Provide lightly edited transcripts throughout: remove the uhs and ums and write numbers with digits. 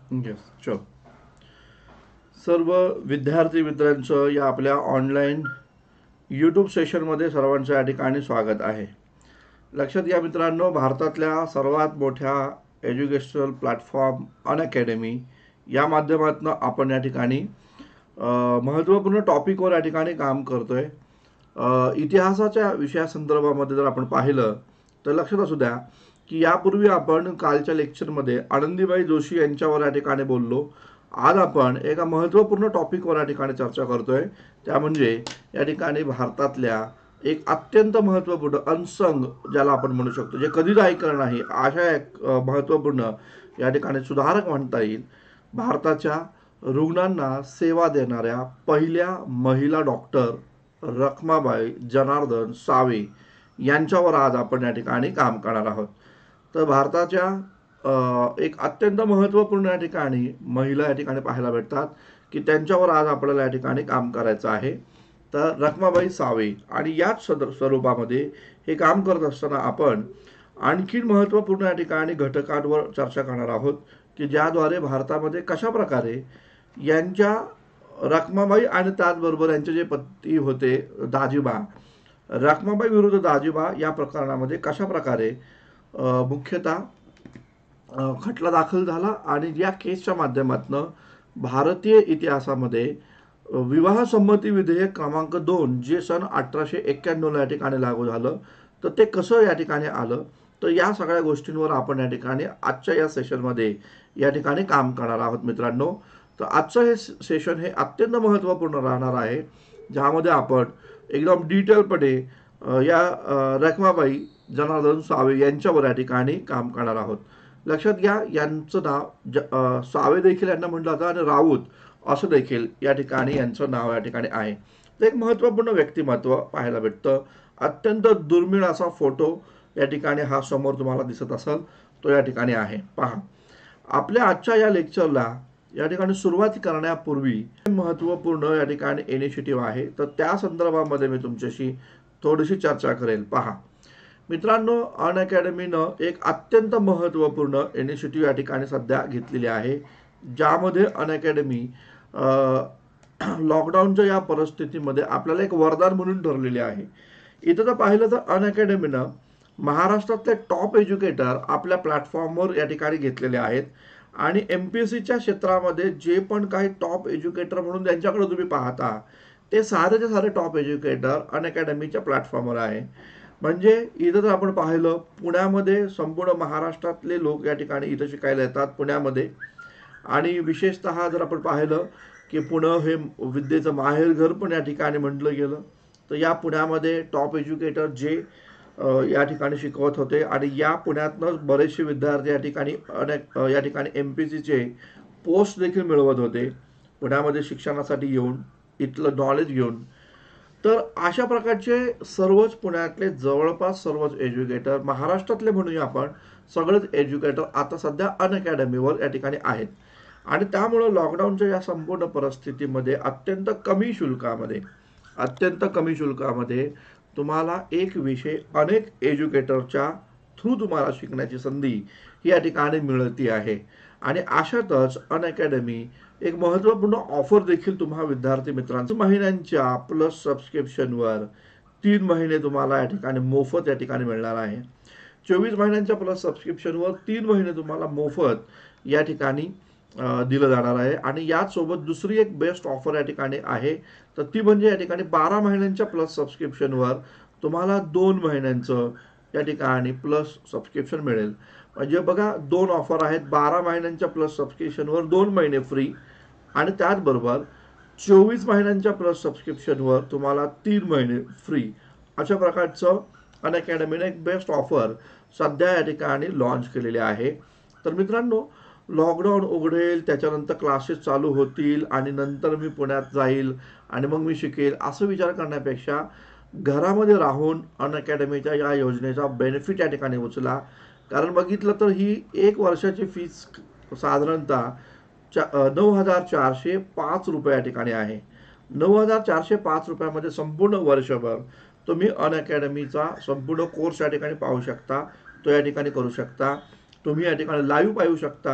Yes sure. सर्व विद्यार्थी मित्रांचं या आपल्या ऑनलाईन यूट्यूब सेशनमध्ये सर्वांचं या ठिकाणी स्वागत आहे. लक्षात घ्या मित्रांनो, भारतातल्या सर्वात मोठ्या एज्युकेशनल प्लॅटफॉर्म अनअकॅडमी या माध्यमातून आपण या ठिकाणी महत्त्वपूर्ण टॉपिकवर या ठिकाणी काम करतोय. इतिहासाच्या विषयासंदर्भामध्ये जर आपण पाहिलं तर लक्षात असू द्या की यापूर्वी आपण कालच्या लेक्चरमध्ये आनंदीबाई जोशी यांच्यावर या ठिकाणी बोललो. आज आपण एका महत्त्वपूर्ण टॉपिकवर या ठिकाणी चर्चा करतोय, त्या म्हणजे या ठिकाणी भारतातल्या एक अत्यंत महत्त्वपूर्ण अनसंग ज्याला आपण म्हणू शकतो, जे कधीच ऐकलं नाही अशा एक महत्त्वपूर्ण या ठिकाणी सुधारक म्हणता येईल, भारताच्या रुग्णांना सेवा देणाऱ्या पहिल्या महिला डॉक्टर रखमाबाई जनार्दन सावे यांच्यावर आज आपण या ठिकाणी काम करणार आहोत. तर भारताच्या एक अत्यंत महत्त्वपूर्ण या ठिकाणी महिला या ठिकाणी पाहायला भेटतात की त्यांच्यावर आज आपल्याला या ठिकाणी काम करायचं आहे. तर रखमाबाई सावे आणि याच स्वरूपामध्ये हे काम करत असताना आपण आणखी महत्त्वपूर्ण या ठिकाणी घटकांवर चर्चा करणार आहोत की ज्याद्वारे भारतामध्ये कशा प्रकारे यांच्या रखमाबाई आणि त्याचबरोबर यांचे जे पती होते दाजीबा, रखमाबाई विरुद्ध दाजीबा या प्रकरणामध्ये कशा प्रकारे मुख्यतः खटला दाखल झाला आणि या केसच्या माध्यमातून भारतीय इतिहासामध्ये विवाह संमती विधेयक क्रमांक 2 जे सन 1891 या ठिकाणी लागू झालं, तर ते कसं या ठिकाणी आलं, तर या सगळ्या गोष्टींवर आपण या ठिकाणी आजच्या या सेशनमध्ये या ठिकाणी काम करणार आहोत मित्रांनो. तर आजचं हे सेशन हे अत्यंत महत्त्वपूर्ण राहणार आहे, ज्यामध्ये आपण एकदम डिटेलपणे या रखमाबाई जनार्दन सावे यांच्यावर या ठिकाणी काम करणार आहोत. लक्षात घ्या, यांचं नाव सावे देखील यांना म्हटलं जातं आणि राऊत असं देखील या ठिकाणी यांचं नाव या ठिकाणी आहे. तर एक महत्त्वपूर्ण व्यक्तिमत्व पाहायला भेटतं. अत्यंत दुर्मिळ असा फोटो या ठिकाणी हा समोर तुम्हाला दिसत असेल, तो या ठिकाणी आहे. पहा, आपल्या आजच्या या लेक्चरला या ठिकाणी सुरुवात करण्यापूर्वी महत्त्वपूर्ण या ठिकाणी इनिशिएटिव्ह आहे, तर त्या संदर्भामध्ये मी तुमच्याशी थोडीशी चर्चा करेल. पहा मित्रांनो, अनअकॅडमीनं एक अत्यंत महत्त्वपूर्ण इनिशिएटिव्ह या ठिकाणी सध्या घेतलेली आहे, ज्यामध्ये अनअकॅडमी लॉकडाऊनच्या या परिस्थितीमध्ये आपल्याला एक वरदान म्हणून ठरलेली आहे. इथं जर पाहिलं तर अनअकॅडमीनं महाराष्ट्रातले टॉप एज्युकेटर आपल्या प्लॅटफॉर्मवर या ठिकाणी घेतलेले आहेत आणि MPSCच्या क्षेत्रामध्ये जे पण काही टॉप एज्युकेटर म्हणून त्यांच्याकडे तुम्ही पाहता, ते सारेचे सारे टॉप एज्युकेटर अनअकॅडमीच्या प्लॅटफॉर्मवर आहे. म्हणजे इथं जर आपण पाहिलं, पुण्यामध्ये संपूर्ण महाराष्ट्रातले लोक या ठिकाणी इथं शिकायला येतात पुण्यामध्ये. आणि विशेषतः जर आपण पाहिलं की पुणे हे विद्येचं माहेरघर पण या ठिकाणी म्हटलं गेलं, तर या पुण्यामध्ये टॉप एज्युकेटर जे या ठिकाणी शिकवत होते आणि या पुण्यातनंच बरेचसे विद्यार्थी या ठिकाणी या ठिकाणी MPSCचे पोस्ट देखील मिळवत होते पुण्यामध्ये शिक्षणासाठी येऊन, इथलं नॉलेज घेऊन. तर अशा प्रकारचे सर्वच पुण्यातले जवळपास सर्वच एज्युकेटर, महाराष्ट्रातले म्हणूया आपण, सगळेच एज्युकेटर आता सध्या अनअकॅडमीवर या ठिकाणी आहेत. आणि त्यामुळं लॉकडाऊनच्या या संपूर्ण परिस्थितीमध्ये अत्यंत कमी शुल्कामध्ये तुम्हाला एक विषय अनेक एज्युकेटरच्या थ्रू तुम्हाला शिकण्याची संधी ही या ठिकाणी मिळती आहे. आणि अशातच अनअकॅडमी एक महत्त्वपूर्ण ऑफर देखील तुम्हा विद्यार्थी मित्रांच्या महिन्यांच्या प्लस सबस्क्रिप्शनवर 3 महिने तुम्हाला या ठिकाणी मोफत या ठिकाणी मिळणार आहे. 24 महिन्यांच्या प्लस सबस्क्रिप्शनवर 3 महिने तुम्हाला मोफत या ठिकाणी दिलं जाणार आहे. आणि याचसोबत दुसरी एक बेस्ट ऑफर या ठिकाणी आहे, तर ती म्हणजे या ठिकाणी 12 महिन्यांच्या प्लस सबस्क्रिप्शनवर तुम्हाला 2 महिन्यांचं या ठिकाणी प्लस सबस्क्रिप्शन मिळेल. म्हणजे बघा, 2 ऑफर आहेत. 12 महिन्यांच्या प्लस सबस्क्रिप्शनवर 2 महिने फ्री आणि त्याचबरोबर 24 महिन्यांच्या प्लस सबस्क्रिप्शनवर तुम्हाला 3 महिने फ्री. अशा प्रकारचं अनअकॅडमीने एक बेस्ट ऑफर सध्या या ठिकाणी लॉन्च केलेली आहे. तर मित्रांनो, लॉकडाऊन उघडेल, त्याच्यानंतर क्लासेस चालू होतील आणि नंतर मी पुण्यात जाईल आणि मग मी शिकेल असं विचार करण्यापेक्षा घरामध्ये राहून अनअकॅडमीच्या या योजनेचा बेनिफिट या ठिकाणी उचला. कारण बघितलं तर ही 1 वर्षाची फीस साधारणतः 9,405 रुपये या ठिकाणी आहे. 9,405 रुपयामध्ये संपूर्ण वर्षभर तुम्ही अनअकॅडमीचा संपूर्ण कोर्स या ठिकाणी पाहू शकता, तो या ठिकाणी करू शकता. तुम्ही या ठिकाणी लाईव्ह पाहू शकता,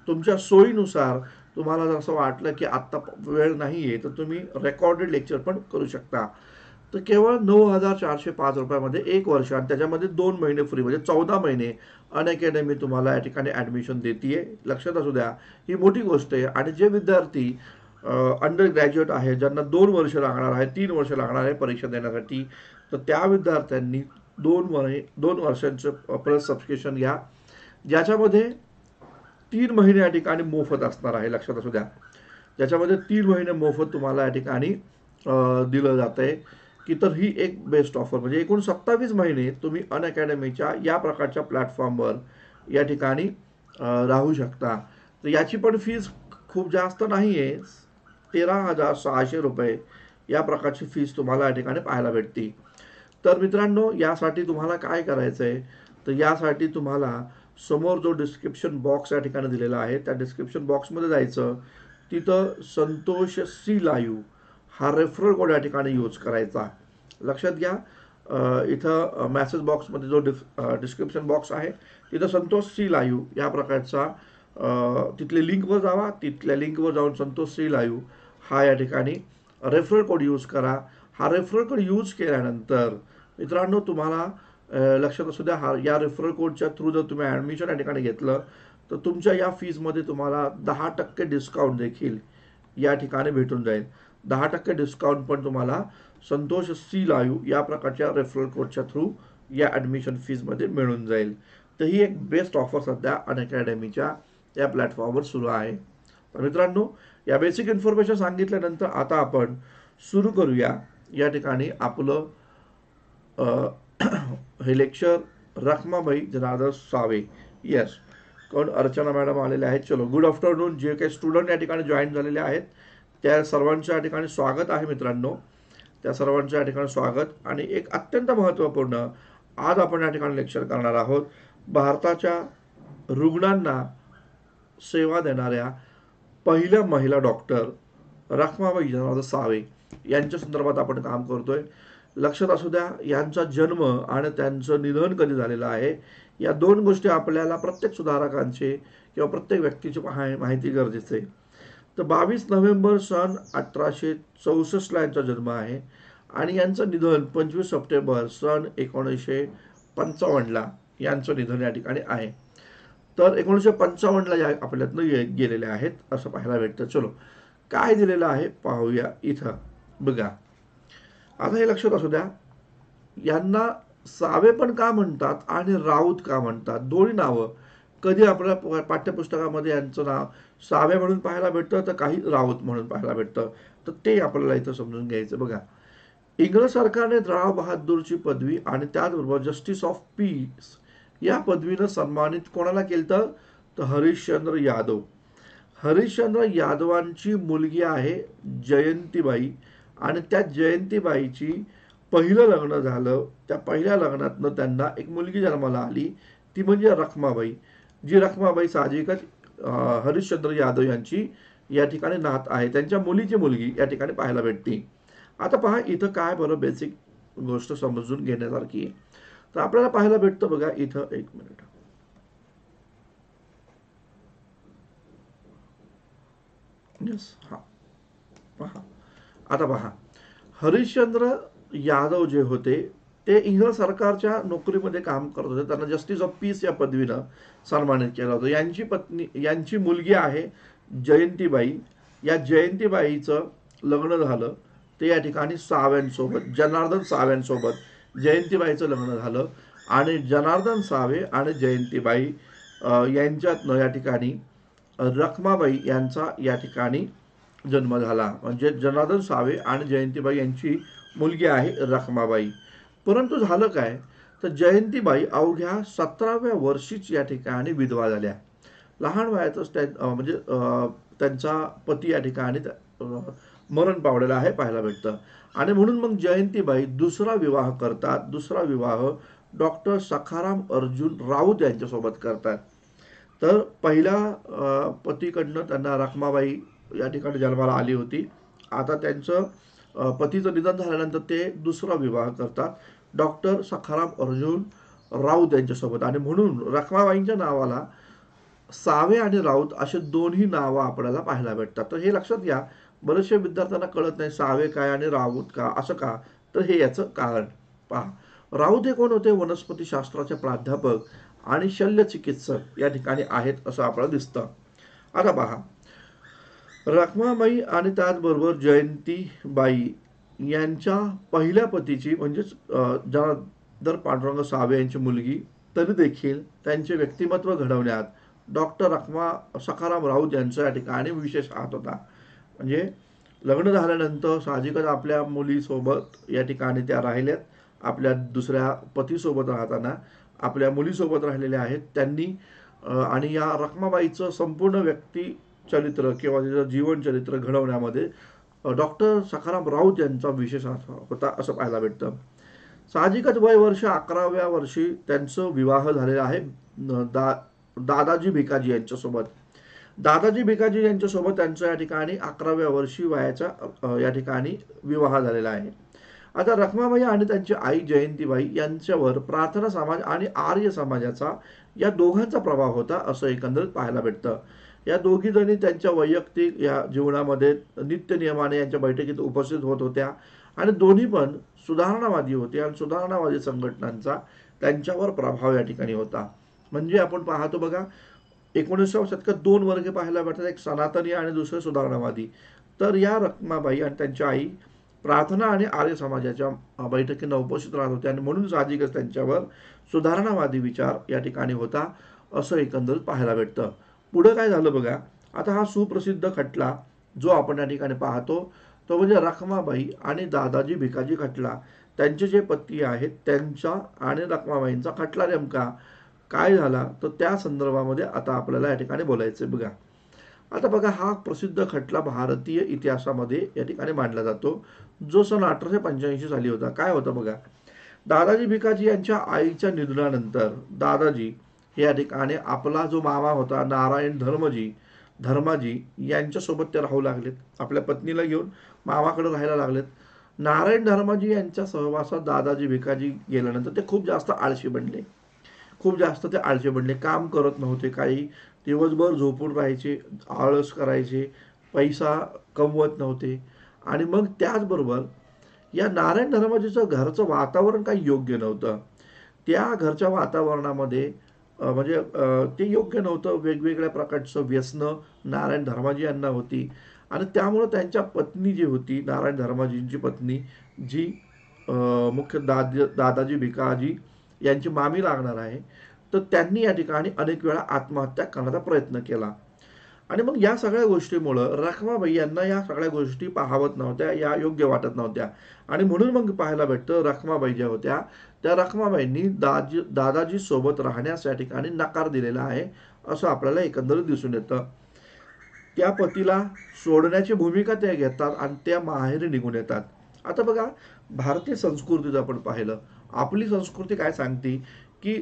तुमच्या सोयीनुसार तुम्हाला जर असं वाटलं की आत्ता वेळ नाही आहे तर तुम्ही रेकॉर्डेड लेक्चर पण करू शकता. तर केवळ 9,405 रुपयामध्ये 1 वर्ष आणि त्याच्यामध्ये 2 महिने फ्री, म्हणजे 14 महिने अनअकॅडमी तुम्हाला या ठिकाणी ॲडमिशन देते. लक्षात असू द्या, ही मोठी गोष्ट आहे. आणि जे विद्यार्थी अंडर ग्रॅज्युएट आहे, ज्यांना 2 वर्ष लागणार आहे, 3 वर्ष लागणार आहे परीक्षा देण्यासाठी, तर त्या विद्यार्थ्यांनी 2 वर्षांचं प्लस सबस्क्रिप्शन घ्या, ज्याच्यामध्ये 3 महिने या ठिकाणी मोफत असणार आहे. लक्षात असू द्या, ज्याच्यामध्ये 3 महिने मोफत तुम्हाला या ठिकाणी दिलं जात आहे की. तर ही एक बेस्ट ऑफर, म्हणजे एकूण 27 महिने तुम्ही अनअकॅडमीच्या या प्रकारच्या प्लॅटफॉर्मवर या ठिकाणी राहू शकता. तर याची पण फीज खूप जास्त नाही आहे, 13,600 रुपये या प्रकारची फीज तुम्हाला या ठिकाणी पाहायला भेटते. तर मित्रांनो, यासाठी तुम्हाला काय करायचं आहे, तर यासाठी तुम्हाला समोर जो डिस्क्रिप्शन बॉक्स या ठिकाणी दिलेला आहे त्या डिस्क्रिप्शन बॉक्समध्ये जायचं, तिथं संतोष सी लाईव्ह हा रेफरल कोड या ठिकाणी यूज करायचा. लक्षात घ्या, इथं मॅसेज बॉक्समध्ये जो डिस्क्रिप्शन बॉक्स आहे तिथं संतोष सी लाईव्ह या प्रकारचा तिथले लिंकवर जावा, तिथल्या लिंकवर जाऊन संतोष सी लाईव्ह हा या ठिकाणी रेफरल कोड यूज करा. हा रेफरल कोड यूज केल्यानंतर मित्रांनो तुम्हाला लक्षात असू द्या, या रेफरल कोडच्या थ्रू जर तुम्ही ॲडमिशन या ठिकाणी घेतलं तर तुमच्या या फीजमध्ये तुम्हाला 10% डिस्काउंट देखील या ठिकाणी भेटून जाईल. 10% डिस्काउंट पण तुम्हाला संतोष सी लाईव्ह या प्रकारच्या रेफरल कोडच्या थ्रू या ॲडमिशन फीजमध्ये मिळून जाईल. तर ही एक बेस्ट ऑफर सध्या अनअकॅडमीच्या या प्लॅटफॉर्मवर सुरू आहे. तर मित्रांनो, या बेसिक इन्फॉर्मेशन सांगितल्यानंतर आता आपण सुरू करूया या ठिकाणी आपलं हे लेक्चर. रखमाबाई जनार्दन सावे, येस, कोण अर्चना मॅडम आलेले आहेत. चलो, गुड आफ्टरनून. जे काही स्टुडंट या ठिकाणी जॉईन झालेले आहेत त्या सर्वांचं या ठिकाणी स्वागत आहे मित्रांनो, त्या सर्वांचं या ठिकाणी स्वागत. आणि एक अत्यंत महत्त्वपूर्ण आज आपण या ठिकाणी लेक्चर करणार आहोत, भारताच्या रुग्णांना सेवा देणाऱ्या पहिल्या महिला डॉक्टर रखमाबाई जनार्दन सावे यांच्या संदर्भात आपण काम करतोय. लक्षात असू द्या, यांचा जन्म आणि त्यांचं निधन कधी झालेलं आहे या 2 गोष्टी आपल्याला प्रत्येक सुधारकांचे किंवा प्रत्येक व्यक्तीची माहिती गरजेचं आहे. तर 22 नोव्हेंबर सन 1864 यांचा जन्म आहे आणि यांचं निधन 25 सप्टेंबर सन 1955 यांचं निधन या ठिकाणी आहे. तर 1955 या आपल्यातनं गेलेले आहेत असं पाहायला भेटतं. चलो, काय दिलेलं आहे पाहूया. इथं बघा, आता हे लक्षात असू द्या, यांना सावे पण का म्हणतात आणि राऊत का म्हणतात, दोन्ही नावं कधी आपल्या पाठ्यपुस्तकामध्ये यांचं नाव सावे म्हणून पाहायला भेटतं तर काही राऊत म्हणून पाहायला भेटतं. तर ते आपल्याला इथं समजून घ्यायचं. बघा, इंग्रज सरकारने राव बहादूरची पदवी आणि त्याचबरोबर जस्टिस ऑफ पीस या पदवीनं सन्मानित कोणाला केलं, तर हरिश्चंद्र यादव. हरिश्चंद्र यादवांची मुलगी आहे जयंतीबाई आणि त्या जयंतीबाईची पहिलं लग्न झालं. त्या पहिल्या लग्नातनं त्यांना एक मुलगी जन्माला आली, ती म्हणजे रखमाबाई. जी रखमाबाई साहजिकच हरिश्चंद्र यादव यांची या ठिकाणी नात आहे, त्यांच्या मुलीची मुलगी या ठिकाणी पाहायला भेटते. आता पहा, इथं काय बरं बेसिक गोष्ट समजून घेण्यासारखी. तर आपल्याला पाहायला भेटतं बघा इथं, एक मिनिट, यस, हा पहा. आता पहा, हरिश्चंद्र यादव जे होते ते इंग्रज सरकारच्या नोकरीमध्ये काम करत होते. त्यांना जस्टिस ऑफ पीस या पदवीनं सन्मानित केलं होतं. यांची मुलगी आहे जयंतीबाई. या जयंतीबाईचं लग्न झालं ते या ठिकाणी साव्यांसोबत, जनार्दन साव्यांसोबत जयंतीबाईचं लग्न झालं आणि जनार्दन सावे आणि जयंतीबाई यांच्यातनं या ठिकाणी रखमाबाई यांचा या ठिकाणी जन्म झाला. म्हणजे जनार्दन सावे आणि जयंतीबाई यांची मुलगी आहे रखमाबाई. परंतु झालं काय, तर जयंतीबाई अवघ्या 17व्या वर्षीच या ठिकाणी विधवा झाल्या. लहान वयातच म्हणजे त्यांचा पती या ठिकाणी मरण पावलेला आहे पाहायला भेटतं. आणि म्हणून मग जयंतीबाई दुसरा विवाह करतात. दुसरा विवाह डॉक्टर सखाराम अर्जुन राऊत यांच्यासोबत करतात. तर पहिल्या पतीकडनं त्यांना रखमाबाई या ठिकाणी जन्माला आली होती. आता त्यांचं पतीचं निधन झाल्यानंतर ते दुसरा विवाह करतात डॉक्टर सखाराम अर्जुन राऊत यांच्यासोबत. आणि म्हणून रखमाबाईंच्या नावाला सावे आणि राऊत असे दोन्ही नावं आपल्याला पाहायला भेटतात. तर हे लक्षात घ्या, बरेचशा विद्यार्थ्यांना कळत नाही सावे काय आणि राऊत का असं का. तर हे याचं कारण पहा. राऊत हे कोण होते? वनस्पतीशास्त्राचे प्राध्यापक आणि शल्य चिकित्सक या ठिकाणी आहेत असं आपल्याला दिसतं. आता पहा, रखमाबाई आणि त्याचबरोबर जयंतीबाई यांच्या पहिल्या पतीची म्हणजेच जनार्दन पांडुरंग सावे यांची मुलगी, तरी देखील त्यांचे व्यक्तिमत्व घडवण्यात डॉक्टर रखमा सखाराम राऊत यांचा या ठिकाणी विशेष हात होता. म्हणजे लग्न झाल्यानंतर साहजिकच आपल्या मुलीसोबत या ठिकाणी त्या राहिल्यात. आपल्या दुसऱ्या पतीसोबत राहताना आपल्या मुलीसोबत राहिलेल्या आहेत त्यांनी. आणि या रखमाबाईचं संपूर्ण व्यक्तिचरित्र किंवा तिचं जीवनचरित्र घडवण्यामध्ये डॉक्टर सखाराम राऊत यांचा विशेष हात होता असं पाहायला भेटतं. साहजिकच वय वर्ष 11व्या वर्षी त्यांचं विवाह झालेला आहे दादाजी भिकाजी यांच्यासोबत. दादाजी भिकाजी यांच्यासोबत त्यांचं या ठिकाणी 11व्या वर्षी वयाचा या ठिकाणी विवाह झालेला आहे. आता रखमाबाई आणि त्यांची आई जयंतीबाई यांच्यावर प्रार्थना समाज आणि आर्य समाजाचा या दोघांचा प्रभाव होता असं एकंदरीत पाहायला भेटतं. या दोघी जणी त्यांच्या वैयक्तिक या जीवनामध्ये नित्य नियमाने यांच्या बैठकीत उपस्थित होत होत्या आणि दोन्ही पण सुधारणावादी होते आणि सुधारणावादी संघटनांचा त्यांच्यावर प्रभाव या ठिकाणी होता. म्हणजे आपण पाहतो बघा, 19व्या शतकात 2 वर्ग पाहायला भेटतात, एक सनातनी आणि दुसरे सुधारणावादी. तर या रखमाबाई आणि त्यांच्या आई प्रार्थना आणि आर्य समाजाच्या बैठकींना उपस्थित राहत होत्या आणि म्हणून साहजिकच त्यांच्यावर सुधारणावादी विचार या ठिकाणी होता असं एकंदरीत पाहायला भेटतं. पुढं काय झालं बघा. आता हा सुप्रसिद्ध खटला जो आपण या ठिकाणी पाहतो तो म्हणजे रखमाबाई आणि दादाजी भिकाजी खटला. त्यांचे जे पती आहेत त्यांचा आणि रखमाबाईंचा खटला नेमका काय झाला तर त्या संदर्भामध्ये आता आपल्याला या ठिकाणी बोलायचं बघा. आता बघा, हा प्रसिद्ध खटला भारतीय इतिहासामध्ये या ठिकाणी मांडला जातो जो सन 1885 साली होता. काय होतं बघा, दादाजी भिकाजी यांच्या आईच्या निधनानंतर दादाजी या ठिकाणी आपला जो मामा होता नारायण धर्माजी यांच्यासोबत ते राहू लागलेत. आपल्या पत्नीला घेऊन मामाकडे राहायला लागलेत. नारायण धर्माजी यांच्या सहवासात दादाजी भिकाजी गेल्यानंतर ते खूप जास्त आळशी बनले. काम करत नव्हते काही, दिवसभर झोपून राहायचे, आळस करायचे, पैसा कमवत नव्हते. आणि मग त्याचबरोबर या नारायण धर्माजीचं घरचं वातावरण काही योग्य नव्हतं. त्या घरच्या वातावरणामध्ये ते योग्य नव्हतं. वेगवेगळ्या प्रकारचं व्यसनं नारायण धर्माजी यांना होती आणि त्यामुळं त्यांच्या पत्नी जी होती, नारायण धर्माजींची पत्नी जी मुख्य दादाजी भिकाजी यांची मामी लागणार आहे, तर त्यांनी या ठिकाणी अनेक वेळा आत्महत्या करण्याचा प्रयत्न केला. आणि मग या सगळ्या गोष्टीमुळं रखमाबाई यांना या सगळ्या गोष्टी पाहावत नव्हत्या, या योग्य वाटत नव्हत्या. आणि म्हणून मग पाहायला भेटतं रखमाबाई ज्या होत्या त्या रखमाबाईंनी दादाजी सोबत राहण्यास या ठिकाणी नकार दिलेला आहे असं आपल्याला एकंदरीत दिसून येतं. त्या पतीला सोडण्याची भूमिका त्या घेतात आणि त्या माहेरी निघून येतात. आता बघा, भारतीय संस्कृतीचं आपण पाहिलं, आपली संस्कृती काय सांगते की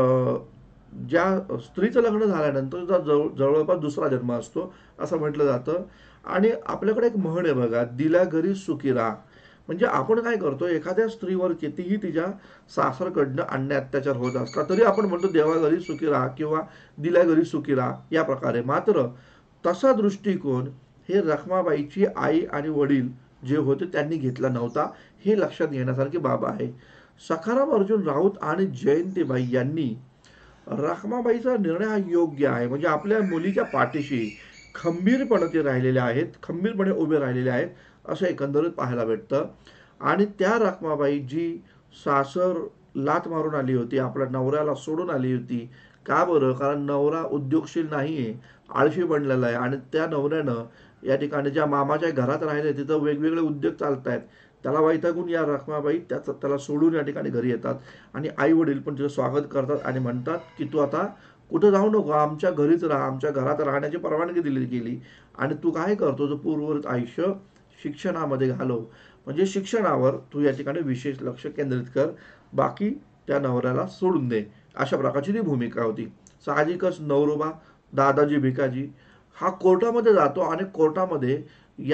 ज्या स्त्रीचं लग्न झाल्यानंतर जवळपास दुसरा जन्म असतो असं म्हटलं जातं. आणि आपल्याकडे एक म्हण आहे बघा, दिल्या घरी सुखी राहा. म्हणजे आपण काय करतो, एखाद्या स्त्रीवर कितीही तिच्या सासरकडनं अन्याय अत्याचार होत असला तरी आपण म्हणतो देवा घरी सुखी राहा किंवा दिल्या घरी सुखी राहा या प्रकारे. मात्र तसा दृष्टिकोन हे रखमाबाईची आई आणि वडील जे होते त्यांनी घेतला नव्हता. हे लक्षात घेण्यासारखी बाब आहे. सखाराम अर्जुन राऊत आणि जयंतीबाई यांनी रखमाबाईचा निर्णय हा योग्य आहे. म्हणजे आपल्या मुलीच्या पाठीशी खंबीरपणे ते राहिलेले आहेत, खंबीरपणे उभे राहिलेले आहेत असं एकंदरीत पाहायला भेटतं. आणि त्या रखमाबाई जी सासर लाथ मारून आली होती, आपल्या नवऱ्याला सोडून आली होती. का बरं? कारण नवरा उद्योगशील नाही आहे, आळशी बनलेला आहे. आणि त्या नवऱ्यानं या ठिकाणी ज्या मामाच्या घरात राहिले तिथं वेगवेगळे उद्योग चालत आहेत. त्याला वैतागून या रखमाबाई त्याला सोडून या ठिकाणी घरी येतात. आणि आई वडील पण तिचं स्वागत करतात आणि म्हणतात की तू आता कुठं जाऊ नको, आमच्या घरीच राहा, आमच्या घरात राहण्याची परवानगी दिली गेली. आणि तू काय करतो, जो पूर्ववत आयुष्य शिक्षणामध्ये घालव. म्हणजे शिक्षणावर तू या ठिकाणी विशेष लक्ष केंद्रित कर, बाकी त्या नवऱ्याला सोडून दे. अशा प्रकारची ती भूमिका होती. साहजिकच नवरोबा दादाजी भिकाजी हा कोर्टामध्ये जातो आणि कोर्टामध्ये या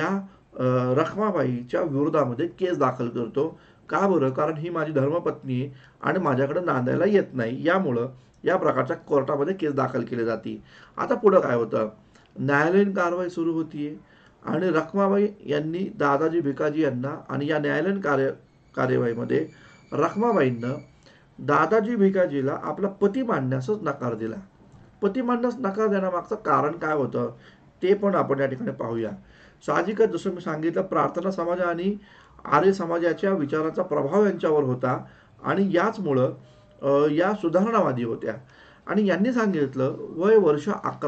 रखमाबाईच्या विरोधामध्ये केस दाखल करतो. का बरं? कारण ही माझी धर्मपत्नी आहे आणि माझ्याकडे नांदायला येत नाही, यामुळं या प्रकारच्या कोर्टामध्ये केस दाखल केली जाते. आता पुढं काय होतं, न्यायालयीन कारवाई सुरू होतीये आणि रखमाबाई यांनी दादाजी भिकाजी यांना आणि या न्यायालयीन कार्यवाहीमध्ये रखमाबाईंना दादाजी भिकाजीला आपला पती मानण्यासच नकार दिला. पती मानण्यास नकार देण्यामागचं कारण काय होतं ते पण आपण या ठिकाणी पाहूया. साहजिकच जसं मी सांगितलं, प्रार्थना समाज आणि आर्य समाजाच्या विचाराचा प्रभाव यांच्यावर होता आणि याचमुळं या सुधारणावादी होत्या आणि यांनी सांगितलं वय वर्ष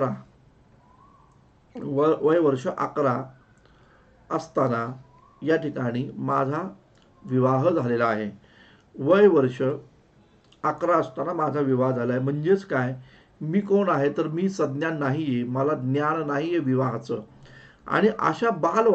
11 असताना या ठिकाणी माझा विवाह झालेला आहे. वय वर्ष 11 असताना माझा विवाह झाला आहे. म्हणजेच काय, मी कोण आहे तर मी सज्ञान नाही आहे, मला ज्ञान नाही आहे विवाहाचं आणि अशा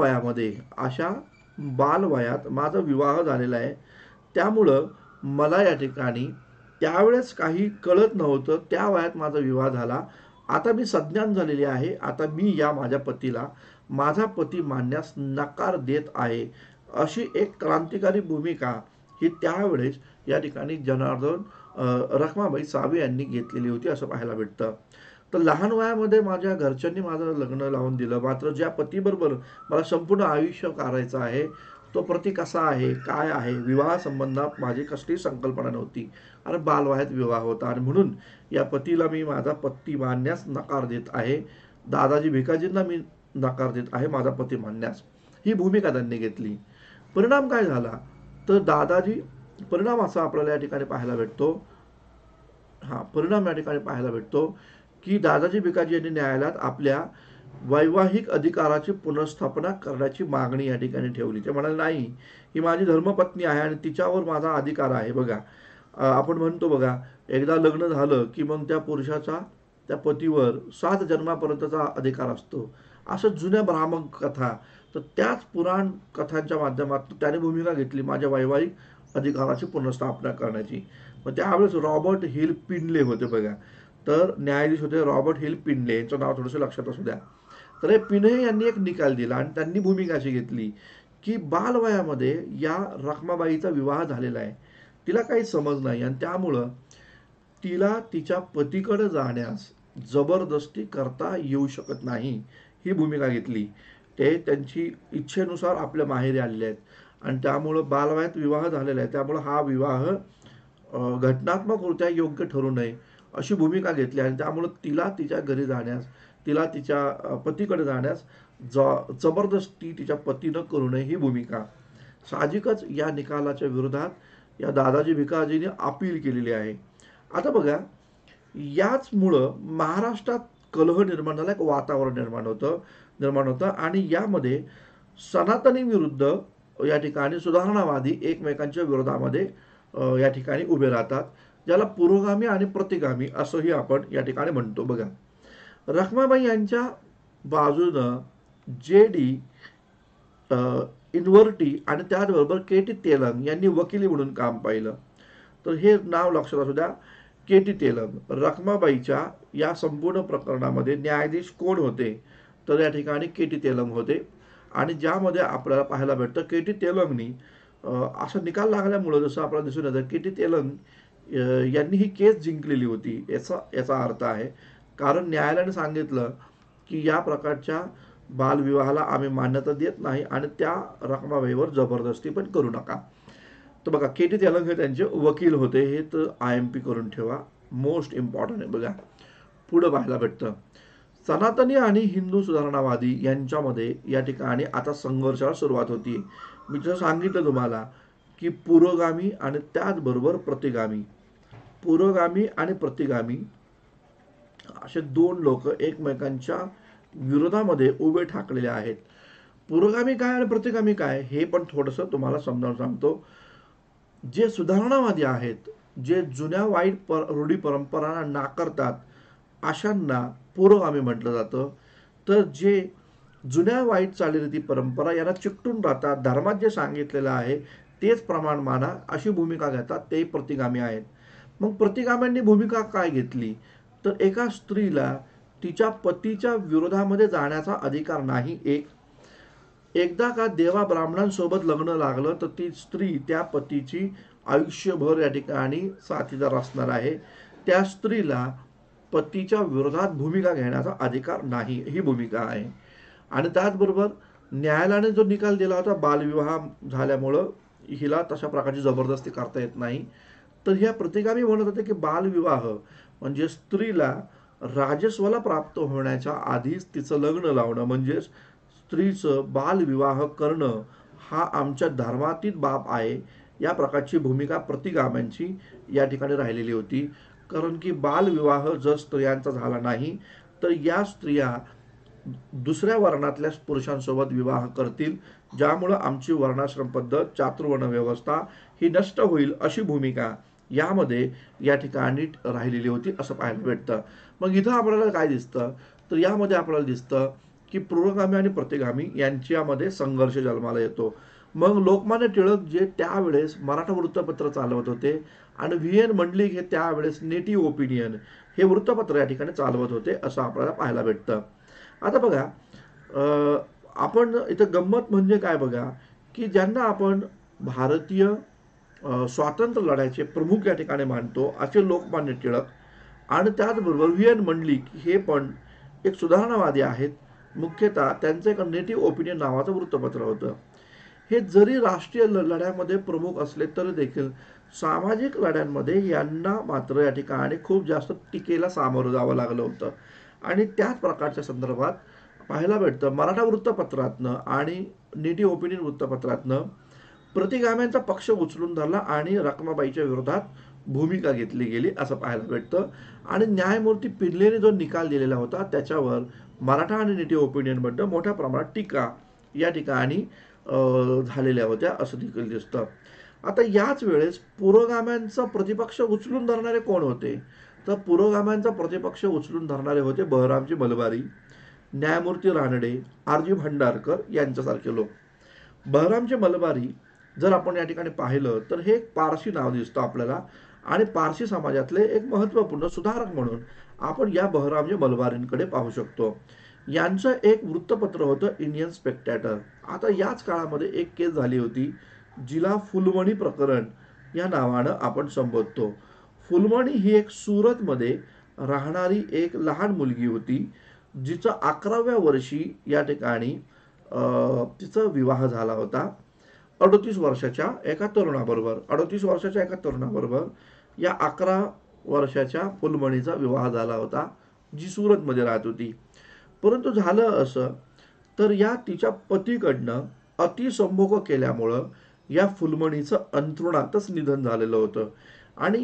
बालवयात माझा विवाह झालेला आहे. त्यामुळं मला या ठिकाणी त्यावेळेस काही कळत नव्हतं, त्या वयात माझा विवाह झाला. आता मी सज्ञान झालेली आहे, आता मी या माझ्या पतीला माझा पती मानण्यास नकार देत आहे, अशी एक क्रांतिकारी भूमिका ही त्यावेळेस या ठिकाणी जनार्दन रखमाबाई सावे यांनी घेतलेली होती असं पाहायला भेटतं. तर लहान वयामध्ये माझ्या घरच्यांनी माझं लग्न लावून दिलं, मात्र ज्या पतीबरोबर मला संपूर्ण आयुष्य करायचं आहे तो पती कसा आहे, काय आहे, विवाह संबंधात माझी कसलीही संकल्पना नव्हती आणि बालवयात विवाह होता आणि म्हणून या पतीला मी माझा पती मानण्यास नकार देत आहे, दादाजी भिकाजींना मी नकार देत आहे माझा पती मानण्यास, ही भूमिका त्यांनी घेतली. परिणाम काय झाला तर परिणाम असा आपल्याला या ठिकाणी पाहायला भेटतो, परिणाम या ठिकाणी पाहायला भेटतो की दादाजी भिकाजी यांनी न्यायालयात आपल्या वैवाहिक अधिकाराची पुनर्स्थापना करण्याची मागणी या ठिकाणी ठेवली. ते म्हणाले नाही, ही माझी धर्मपत्नी आहे आणि तिच्यावर माझा अधिकार आहे. बघा, आपण म्हणतो बघा, एकदा लग्न झालं की मग त्या पुरुषाचा त्या पतीवर 7 जन्मापर्यंतचा अधिकार असतो. असं जुन्या ब्राह्मण कथा, तर त्याच पुराण कथांच्या माध्यमातून त्याने भूमिका घेतली माझ्या वैवाहिक अधिकाराची पुनर्स्थापना करण्याची. मग त्यावेळेस रॉबर्ट हिल पिनले होते बघा, तर न्यायाधीश होते रॉबर्ट हिल पिनले, यांचं नाव थोडंसं लक्षात असू द्या. तर हे पिनले यांनी एक निकाल दिला आणि त्यांनी भूमिका अशी घेतली की बालवयामध्ये या रखमाबाईचा विवाह झालेला आहे, तिला काही समज नाही आणि त्यामुळं तिला तिच्या पतीकडे जाण्यास जबरदस्ती करता येऊ शकत नाही, ही भूमिका घेतली. ते त्यांची इच्छेनुसार आपल्या माहेरी आलेले आहेत आणि त्यामुळं बालवयात विवाह झालेला आहे, त्यामुळं हा विवाह घटनात्मकरित्या योग्य ठरू नये अशी भूमिका घेतली आणि त्यामुळं तिला तिच्या घरी जाण्यास, तिला तिच्या पतीकडे जाण्यास जबरदस्ती तिच्या पतीनं करू नये, ही भूमिका. साहजिकच या निकालाच्या विरोधात या दादाजी भिकाजीने अपील केलेली आहे. आता बघा, याचमुळं महाराष्ट्रात कलह निर्माण झाला, एक वातावरण निर्माण होतं आणि यामध्ये सनातनी विरुद्ध या ठिकाणी सुधारणावादी एकमेकांच्या विरोधामध्ये या ठिकाणी उभे राहतात, ज्याला पुरोगामी आणि प्रतिगामी असंही आपण या ठिकाणी म्हणतो. बघा, रखमाबाई यांच्या बाजूनं JD इन्व्हर्टी आणि त्याचबरोबर KT तेलंग यांनी वकिली म्हणून काम पाहिलं. तर हे नाव लक्षात असू द्या, KT तेलंग. रखमाबाईच्या या संपूर्ण प्रकरणामध्ये न्यायाधीश कोण होते तर या ठिकाणी KT तेलंग होते आणि ज्यामध्ये आपल्याला पाहायला भेटतं KT तेलंगनी असा निकाल लागल्यामुळं जसं आपल्याला दिसून येतं KT तेलंग यांनी ही केस जिंकलेली होती, याचा अर्थ आहे. कारण न्यायालयाने सांगितलं की या प्रकारच्या बालविवाहाला आम्ही मान्यता देत नाही आणि त्या रखमाबाईवर जबरदस्ती पण करू नका. तर बघा, KT तेलंग हे त्यांचे वकील होते, हे तर IMP करून ठेवा, मोस्ट इम्पॉर्टंट आहे. बघा, पुढं पाहायला भेटतं सनातनी आणि हिंदू सुधारणावादी यांच्यामध्ये या ठिकाणी आता संघर्षाला सुरुवात होती. मी जसं सांगितलं तुम्हाला की पुरोगामी आणि त्याचबरोबर प्रतिगामी, पुरोगामी आणि प्रतिगामी असे दोन लोक एकमेकांच्या विरोधामध्ये उभे ठाकलेले आहेत. पुरोगामी काय आणि प्रतिगामी काय हे पण थोडंसं तुम्हाला समजावून सांगतो. जे सुधारणावादी आहेत, जे जुन्या वाईट रूढी परंपरांना नाकारतात, अशांना पुरोगामी म्हटलं जातं. तर जे जुन्या वाईट चालीरीती परंपरा यांना चिकटून राहतात, धर्मात जे सांगितलेलं आहे तेच प्रमाण माना अशी भूमिका घेतात, ते प्रतिगामी आहेत. मग प्रतिगाम्यांनी भूमिका काय घेतली तर एका स्त्रीला तिच्या पतीच्या विरोधामध्ये जाण्याचा अधिकार नाही. एक एकदा का देवा ब्राह्मणांसोबत लग्न लागलं तर ती स्त्री त्या पतीची आयुष्यभर या ठिकाणी साथीदार असणार आहे. त्या स्त्रीला पतीच्या विरोधात भूमिका घेण्याचा अधिकार नाही, ही भूमिका आहे. आणि त्याचबरोबर न्यायालयाने जो निकाल दिला होता बालविवाह झाल्यामुळं हिला तशा प्रकारची जबरदस्ती करता येत नाही, तर ह्या प्रतिगामी म्हणत होते की बालविवाह म्हणजे स्त्रीला राजस्वाला प्राप्त होण्याच्या आधीच तिचं लग्न लावणं, म्हणजेच स्त्रीचं बालविवाह करणं हा आमच्या धर्मातीत बाब आहे, या प्रकारची भूमिका प्रतिगाम्यांची या ठिकाणी राहिलेली होती. कारण की बालविवाह जर स्त्रियांचा झाला नाही तर या स्त्रिया दुसऱ्या वर्णातल्या पुरुषांसोबत विवाह करतील, ज्यामुळं आमची वर्णाश्रम पद्धत, चातुर्वर्ण व्यवस्था ही नष्ट होईल, अशी भूमिका यामध्ये या ठिकाणी राहिलेली होती असं पाहायला भेटतं. मग इथं आपल्याला काय दिसतं, तर यामध्ये आपल्याला दिसतं की पुरोगामी आणि प्रतिगामी यांच्यामध्ये संघर्ष जन्माला येतो. मग लोकमान्य टिळक जे त्यावेळेस मराठा वृत्तपत्र चालवत होते आणि व्ही एन मंडलिक हे त्यावेळेस नेटिव्ह ओपिनियन हे वृत्तपत्र या ठिकाणी चालवत होते असं आपल्याला पाहायला भेटतं. आता बघा, आपण इथं गंमत म्हणजे काय बघा, की ज्यांना आपण भारतीय स्वातंत्र्य लढ्याचे प्रमुख या ठिकाणी मानतो असे लोकमान्य टिळक आणि त्याचबरोबर व्ही एन मंडलिक हे पण एक सुधारणावादी आहेत. मुख्यतः त्यांचं एक नेटिव्ह ओपिनियन नावाचं वृत्तपत्र होतं. हे जरी राष्ट्रीय लढ्यामध्ये प्रमुख असले तरी देखील सामाजिक लढ्यांमध्ये यांना मात्र या ठिकाणी खूप जास्त टीकेला सामोरं जावं लागलं होतं. आणि त्याच प्रकारच्या संदर्भात पाहायला भेटतं मराठा वृत्तपत्रातनं आणि नेटिव्ह ओपिनियन वृत्तपत्रातनं प्रतिगाम्यांचा पक्ष उचलून धरला आणि रखमाबाईच्या विरोधात भूमिका घेतली गेली असं पाहायला भेटतं. आणि न्यायमूर्ती पिल्लेने जो निकाल दिलेला होता त्याच्यावर मराठा आणि नेटिव्ह ओपिनियनबद्दल मोठ्या प्रमाणात टीका या ठिकाणी झालेल्या होत्या असं देखील दिसतं. आता याच वेळेस पुरोगाम्यांचा प्रतिपक्ष उचलून धरणारे कोण होते, तर पुरोगाम्यांचा प्रतिपक्ष उचलून धरणारे होते बहरामजी मलबारी, न्यायमूर्ती रानडे, आर जी भंडारकर यांच्यासारखे लोक. बहरामजी मलबारी जर आपण या ठिकाणी पाहिलं तर हे एक पारसी नाव दिसतं आपल्याला आणि पारसी समाजातले एक महत्त्वपूर्ण सुधारक म्हणून आपण या बहरामजी मलबारींकडे पाहू शकतो. यांचं एक वृत्तपत्र होतं इंडियन स्पेक्टॅटर. आता याच काळामध्ये एक केस झाली होती जिला फुलमणी प्रकरण या नावानं आपण संबोधतो. फुलमणी ही एक सुरतमध्ये राहणारी एक लहान मुलगी होती जिचं 11व्या वर्षी या ठिकाणी तिचा विवाह झाला होता 38 वर्षाच्या एका तरुणाबरोबर. 38 वर्षाच्या एका तरुणाबरोबर या 11 वर्षाच्या फुलमणीचा विवाह झाला होता जी सुरतमध्ये राहत होती. परंतु झालं असं तर या तिच्या पतीकडनं अतिसंभोग केल्यामुळं या फुलमणीचं अंथरुणातच निधन झालेलं होतं. आणि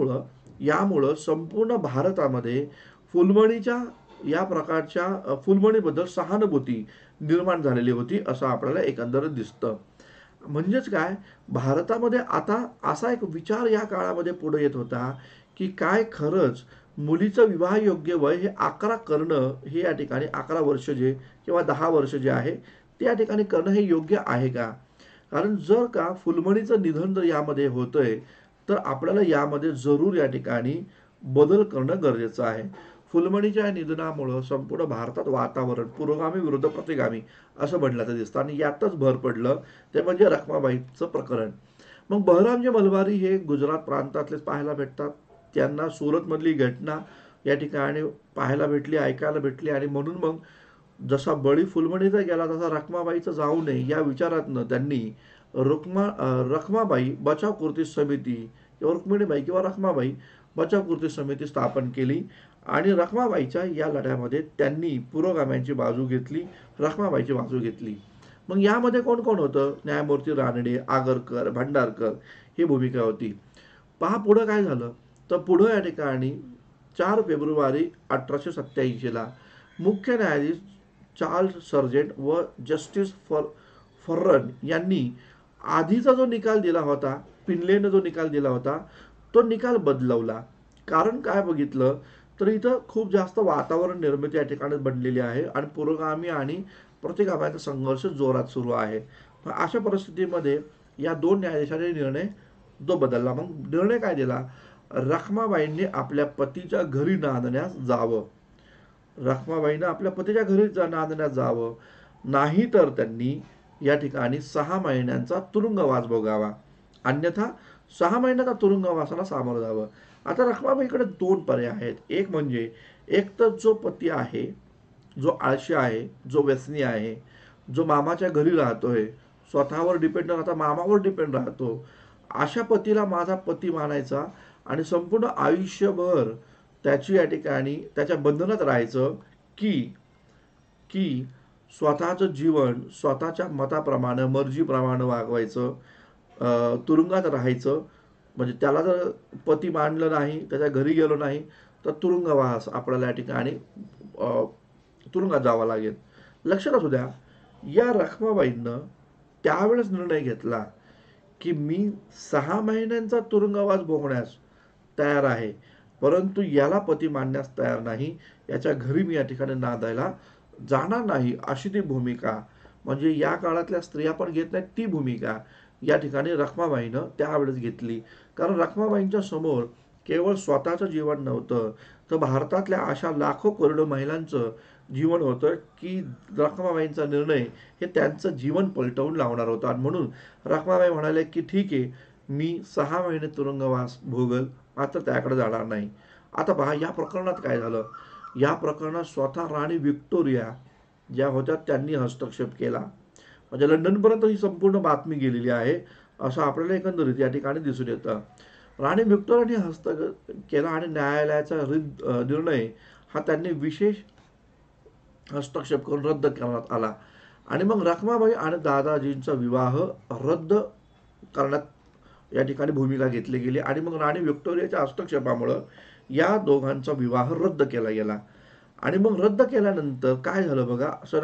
यामुळं संपूर्ण भारतामध्ये फुलमणीच्या या प्रकारच्या फुलमणीबद्दल सहानुभूती निर्माण झालेली होती असं आपल्याला एकंदरीत दिसतं. म्हणजेच काय, भारतामध्ये आता असा एक विचार या काळामध्ये पुढे येत होता की काय खरंच मुलीचं विवाह योग्य वय हे 11 करणं हे या ठिकाणी 11 वर्ष जे किंवा 10 वर्ष जे आहे ते या ठिकाणी करणं हे योग्य आहे का. कारण जर का फुलमणीचं निधन जर यामध्ये होतंय तर आपल्याला यामध्ये जरूर या ठिकाणी बदल करणं गरजेचं आहे. फुलमणीच्या निधनामुळं संपूर्ण भारतात वातावरण पुरोगामी विरुद्ध प्रतिगामी असं म्हणण्याचं दिसतं आणि यातच भर पडलं ते म्हणजे रखमाबाईचं प्रकरण. मग बहरामजी मलबारी हे गुजरात प्रांतातलेच पाहायला भेटतात. त्यांना सुरतमधली घटना या ठिकाणी पाहायला भेटली, ऐकायला भेटली आणि म्हणून मग जसा बळी फुलमणीचा गेला तसा रखमाबाईचं जाऊ नये या विचारातनं त्यांनी रखमाबाई बचाव कृती समिती किंवा रुक्मिणीबाई किंवा रखमाबाई बचाव कृती समिती स्थापन केली आणि रखमाबाईच्या या लढ्यामध्ये त्यांनी पुरोगाम्यांची बाजू घेतली, रखमाबाईची बाजू घेतली. मग यामध्ये कोण कोण होतं, न्यायमूर्ती रानडे, आगरकर, भंडारकर ही भूमिका होती. पहा पुढं काय झालं, तर पुढं या ठिकाणी 4 फेब्रुवारी 1887ला मुख्य न्यायाधीश चार्ल्स सर्जेंट व जस्टिस फर्रन यांनी आधीचा जो निकाल दिला होता, पिनलेनं जो निकाल दिला होता तो निकाल बदलवला. कारण काय बघितलं तर इथं खूप जास्त वातावरण निर्मिती या ठिकाणी बनलेली आहे आणि पुरोगामी आणि प्रतिगाम्यांचा संघर्ष जोरात सुरू आहे. अशा परिस्थितीमध्ये या 2 न्यायाधीशांनी निर्णय जो बदलला. मग निर्णय काय दिला, रखमाबाईंनी आपल्या पतीच्या घरी नांदण्यास जावं. रखमाबाईनं आपल्या पतीच्या घरी नांदण्यास जावं नाही तर त्यांनी या ठिकाणी 6 महिन्यांचा तुरुंगवास भोगावा, अन्यथा 6 महिन्याचा तुरुंगवासाला सामोरं जावं. आता रखमाबाईकडे दोन पर्याय आहेत. एक म्हणजे एक तर जो पती आहे, जो आळशी आहे, जो व्यसनी आहे, जो मामाच्या घरी राहतोय, स्वतःवर डिपेंड न राहता मामावर डिपेंड राहतो, अशा पतीला माझा पती मानायचा आणि संपूर्ण आयुष्यभर त्याची या ठिकाणी त्याच्या बंधनात राहायचं, की की स्वतःचं जीवन स्वतःच्या मताप्रमाणे मर्जीप्रमाणे वागवायचं, तुरुंगात राहायचं. म्हणजे त्याला जर पती मानलं नाही, त्याच्या घरी गेलो नाही, तर तुरुंगवास आपल्याला या ठिकाणी तुरुंगात जावं लागेल. लक्षात असू द्या, या रखमाबाईंनं त्यावेळेस निर्णय घेतला की मी 6 महिन्यांचा तुरुंगवास भोगण्यास तयार आहे, परंतु याला पती मानण्यास तयार नाही, याच्या घरी मी या ठिकाणी नांदायला जाणार नाही, अशी ती भूमिका. म्हणजे या काळातल्या स्त्रिया पण घेत नाहीत ती भूमिका या ठिकाणी रखमाबाईनं त्यावेळेस घेतली. कारण रखमाबाईंच्या समोर केवळ स्वतःचं जीवन नव्हतं, तर भारतातल्या अशा लाखो करोडो महिलांचं जीवन होतं, की रखमाबाईंचा निर्णय हे त्यांचं जीवन पलटवून लावणार होता. आणि म्हणून रखमाबाई म्हणाले की ठीक आहे, मी 6 महिने तुरुंगवास भोगल, मात्र त्याकडे जाणार नाही. आता पहा या प्रकरणात काय झालं. या प्रकरणात स्वतः राणी व्हिक्टोरिया ज्या होत्या त्यांनी हस्तक्षेप केला. म्हणजे लंडनपर्यंत ही संपूर्ण बातमी गेलेली आहे, असं आपल्याला एकंदरीत या ठिकाणी दिसून येतं. राणी व्हिक्टोरियाने हस्तक्षेप केला आणि न्यायालयाचा निर्णय हा त्यांनी विशेष हस्तक्षेप करून रद्द करण्यात आला. आणि मग रखमाबाई आणि दादाजींचा विवाह रद्द करण्यात या ठिकाणी भूमिका घेतली गेली. आणि मग राणी व्हिक्टोरियाच्या हस्तक्षेपामुळं या दोघांचा विवाह रद्द केला गेला. आणि मग रद्द केल्यानंतर काय झालं बघा, सन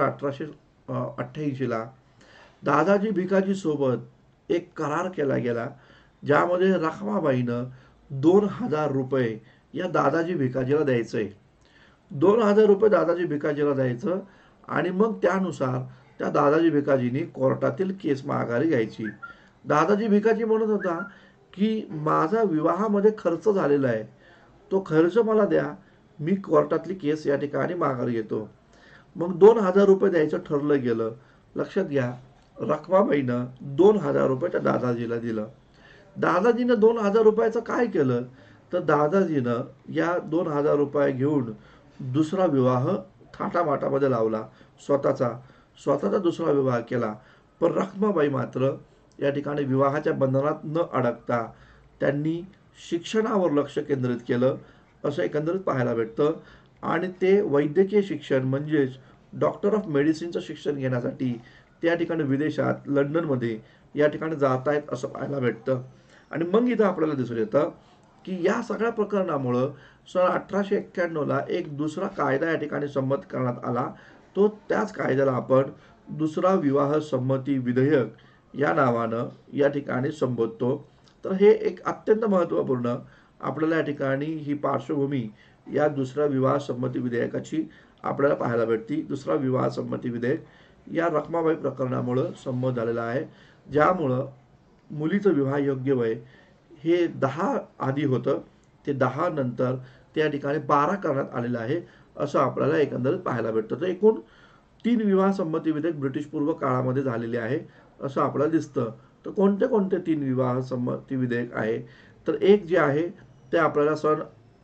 1888ला दादाजी भिकाजी सोबत एक करार केला गेला, ज्यामध्ये रखमाबाईनं 2,000 रुपये या दादाजी भिकाजीला द्यायचंय. 2,000 रुपये दादाजी भिकाजीला द्यायचं. आणि मग त्यानुसार त्या दादाजी भिकाजींनी कोर्टातील केस माघारी घ्यायची. दादाजी भिकाजी म्हणत होता की माझा विवाहामध्ये खर्च झालेला आहे, तो खर्च मला द्या, मी कोर्टातली केस या ठिकाणी माघारी घेतो. मग 2,000 रुपये द्यायचं ठरलं गेलं. लक्षात घ्या, रखमाबाईनं 2,000 रुपये त्या दादाजीला दिलं. दादाजीनं 2,000 रुपयाचं काय केलं, तर दादाजीनं या 2,000 रुपये घेऊन दुसरा विवाह थाटामाटामध्ये लावला, स्वतःचा दुसरा विवाह केला. पण रखमाबाई मात्र या ठिकाणी विवाहाच्या बंधनात न अडकता त्यांनी शिक्षणावर लक्ष केंद्रित केलं, असं एकंदरीत पाहायला भेटतं. आणि ते वैद्यकीय शिक्षण म्हणजेच डॉक्टर ऑफ मेडिसिनचं शिक्षण घेण्यासाठी त्या ठिकाणी विदेशात लंडनमध्ये या ठिकाणी जात आहेत, असं पाहायला भेटतं. आणि मग इथं आपल्याला दिसून येतं की या सगळ्या प्रकरणामुळं सन 1891ला एक दुसरा कायदा या ठिकाणी संमत करण्यात आला. तो त्याच कायद्याला आपण दुसरा विवाह संमती विधेयक या नावानं या ठिकाणी संबोधतो. तर हे एक अत्यंत महत्त्वपूर्ण आपल्याला या ठिकाणी ही पार्श्वभूमी या दुसऱ्या विवाह संमती विधेयकाची आपल्याला पाहायला भेटते. दुसरा विवाह संमती विधेयक या रखमाबाई प्रकरणामुळं संमत झालेला आहे, ज्यामुळं मुलीचं विवाह योग्य वय हे 10 आधी होतं, ते 10 नंतर त्या ठिकाणी 12 करण्यात आलेलं आहे, असं आपल्याला एकंदरीत पाहायला भेटतं. तर एकूण 3 विवाह संमती विधेयक ब्रिटिशपूर्व काळामध्ये झालेले आहे, असं आपल्याला दिसतं. तर कोणते कोणते 3 विवाह संमती विधेयक आहे, तर एक जे आहे ते आपल्याला सन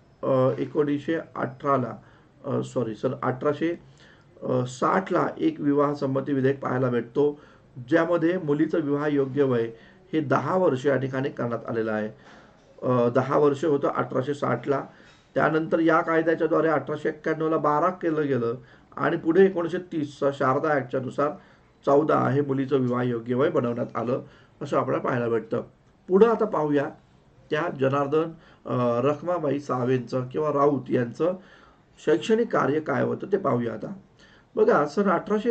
1918ला सन 1860ला एक विवाह संमती विधेयक पाहायला भेटतो, ज्यामध्ये मुलीचं विवाह योग्य वय हे 10 वर्ष या ठिकाणी करण्यात आलेलं आहे. 10 वर्ष होतं 1860ला. त्यानंतर या कायद्याच्याद्वारे 1891ला 12 केलं गेलं. आणि पुढे 1930 शारदा ॲक्टच्या नुसार 14 हे मुलीचं विवाह योग्य वय बनवण्यात आलं, असं आपल्याला पाहायला भेटतं. पुढं आता पाहूया त्या जनार्दन रखमाबाई सावेंचं किंवा राऊत यांचं शैक्षणिक कार्य काय होतं ते पाहूया. आता बघा, सन